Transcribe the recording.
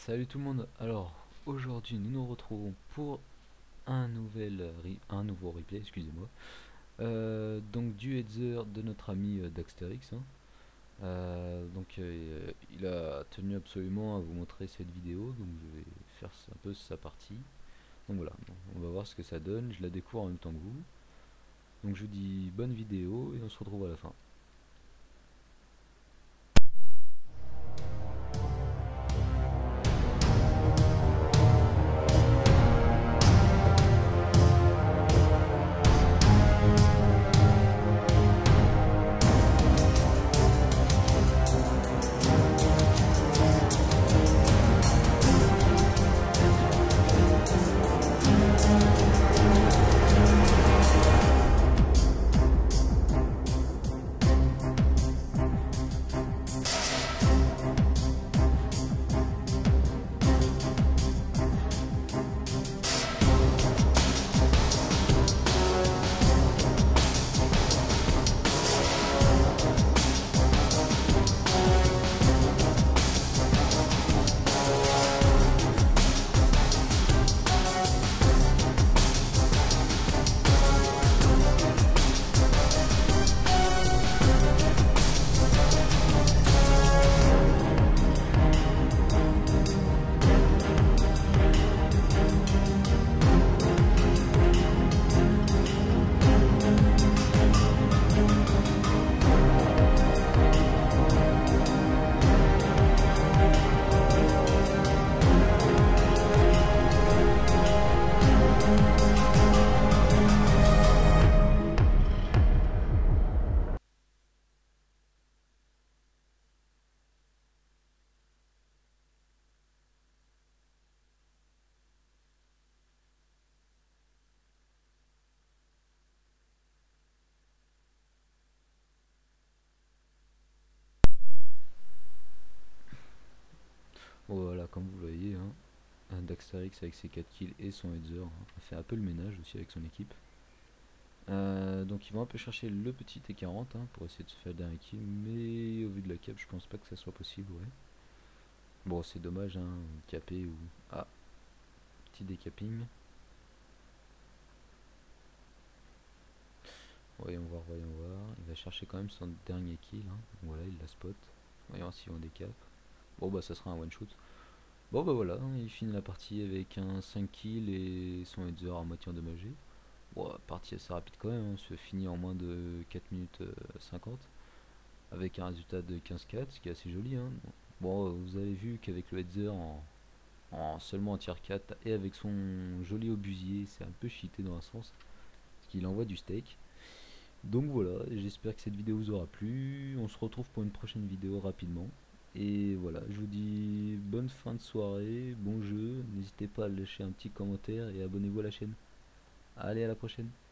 Salut tout le monde. Alors aujourd'hui nous nous retrouvons pour un nouveau replay, excusez-moi. Donc du header de notre ami Daxterix, hein. Il a tenu absolument à vous montrer cette vidéo, donc je vais faire un peu sa partie. Donc voilà, on va voir ce que ça donne. Je la découvre en même temps que vous. Donc je vous dis bonne vidéo et on se retrouve à la fin. Bon, voilà, comme vous le voyez, hein, un Daxterix avec ses 4 kills et son header, hein, a fait un peu le ménage aussi avec son équipe. Donc ils vont un peu chercher le petit T40, hein, pour essayer de se faire le dernier kill, mais au vu de la cap je pense pas que ça soit possible, ouais. Bon, c'est dommage, hein, capé ou... Ah, petit décapping. Voyons voir, voyons voir. Il va chercher quand même son dernier kill, hein. Voilà, il la spot. Voyons s'ils vont décap. Bon bah ça sera un one shot. Bon bah voilà, hein, il finit la partie avec un 5 kills et son header à moitié endommagé. Bon, partie assez rapide quand même, hein, se finit en moins de 4 minutes 50 avec un résultat de 15-4, ce qui est assez joli, hein. Bon, vous avez vu qu'avec le header en seulement en tier 4 et avec son joli obusier, c'est un peu cheaté dans un sens, parce qu'il envoie du steak. Donc voilà, j'espère que cette vidéo vous aura plu. On se retrouve pour une prochaine vidéo rapidement. Et voilà, je vous dis bonne fin de soirée, bon jeu. N'hésitez pas à lâcher un petit commentaire et abonnez-vous à la chaîne. Allez, à la prochaine.